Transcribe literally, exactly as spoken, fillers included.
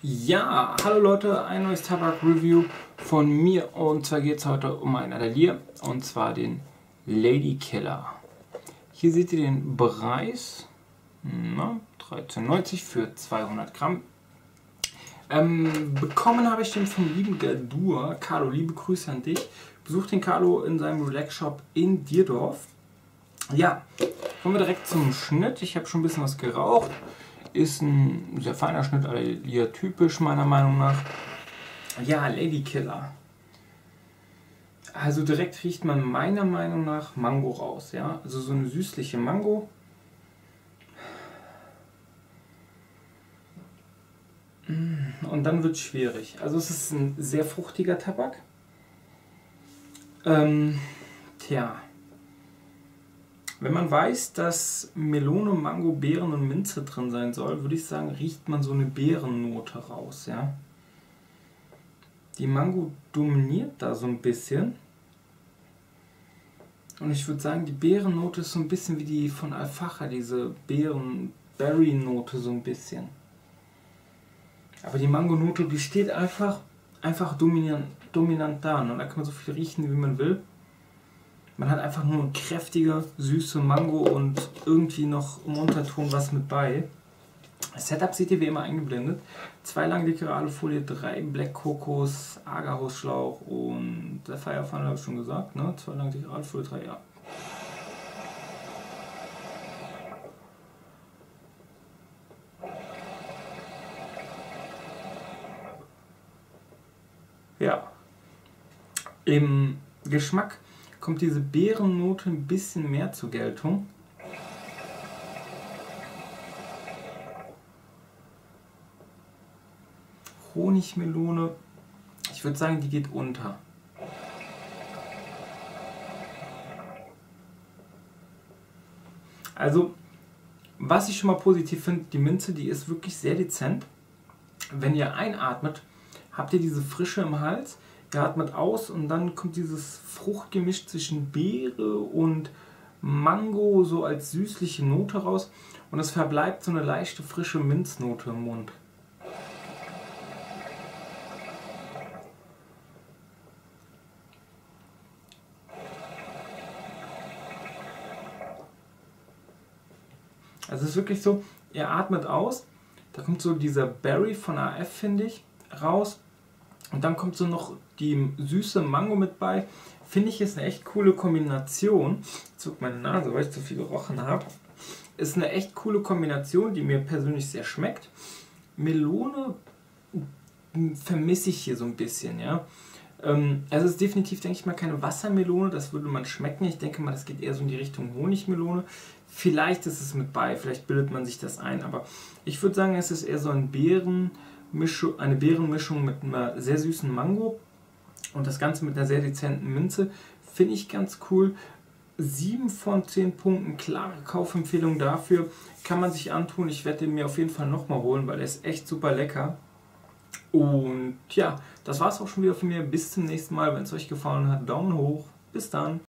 Ja, hallo Leute, ein neues Tabak-Review von mir und zwar geht es heute um ein Adelier und zwar den Lady Killer. Hier seht ihr den Preis, na, dreizehn neunzig für zweihundert Gramm. Ähm, bekommen habe ich den vom lieben Gadur. Carlo, liebe Grüße an dich. Besucht den Carlo in seinem Relax Shop in Dierdorf. Ja, kommen wir direkt zum Schnitt. Ich habe schon ein bisschen was geraucht. Ist ein sehr feiner Schnitt, Adelier typisch meiner Meinung nach. Ja, Lady Killer. Also direkt riecht man meiner Meinung nach Mango raus. Ja? Also so eine süßliche Mango. Und dann wird es schwierig. Also es ist ein sehr fruchtiger Tabak. Ähm, tja. Wenn man weiß, dass Melone, Mango, Beeren und Minze drin sein soll, würde ich sagen, riecht man so eine Beerennote raus. Ja? Die Mango dominiert da so ein bisschen. Und ich würde sagen, die Beerennote ist so ein bisschen wie die von Alfajor, diese Beeren-Berry-Note so ein bisschen. Aber die Mango-Note, die steht einfach, einfach dominant, dominant da. Und da kann man so viel riechen, wie man will. Man hat einfach nur eine kräftige, süße Mango und irgendwie noch im Unterton was mit bei. Das Setup seht ihr wie immer eingeblendet. Zwei langdickere Alufolie, drei Black Kokos, Agarhausschlauch und der Firefun habe ich schon gesagt. Ne? Zwei langdickere Alufolie, drei, ja. Ja. Im Geschmack kommt diese Beerennote ein bisschen mehr zur Geltung. Honigmelone, ich würde sagen, die geht unter. Also, was ich schon mal positiv finde, die Minze, die ist wirklich sehr dezent. Wenn ihr einatmet, habt ihr diese Frische im Hals. Ihr atmet aus und dann kommt dieses Fruchtgemisch zwischen Beere und Mango so als süßliche Note raus und es verbleibt so eine leichte frische Minznote im Mund. Also es ist wirklich so, ihr atmet aus, da kommt so dieser Berry von A F, finde ich, raus. Und dann kommt so noch die süße Mango mit bei. Finde ich, ist eine echt coole Kombination. Ich zuck meine Nase, weil ich zu viel gerochen habe. Ist eine echt coole Kombination, die mir persönlich sehr schmeckt. Melone vermisse ich hier so ein bisschen, ja. Also es ist definitiv, denke ich mal, keine Wassermelone, das würde man schmecken. Ich denke mal, das geht eher so in die Richtung Honigmelone. Vielleicht ist es mit bei, vielleicht bildet man sich das ein, aber ich würde sagen, es ist eher so ein Beeren. eine Beerenmischung mit einer sehr süßen Mango und das Ganze mit einer sehr dezenten Minze. Finde ich ganz cool. sieben von zehn Punkten, klare Kaufempfehlung dafür. Kann man sich antun. Ich werde den mir auf jeden Fall nochmal holen, weil er ist echt super lecker. Und ja, das war es auch schon wieder von mir. Bis zum nächsten Mal. Wenn es euch gefallen hat, Daumen hoch. Bis dann.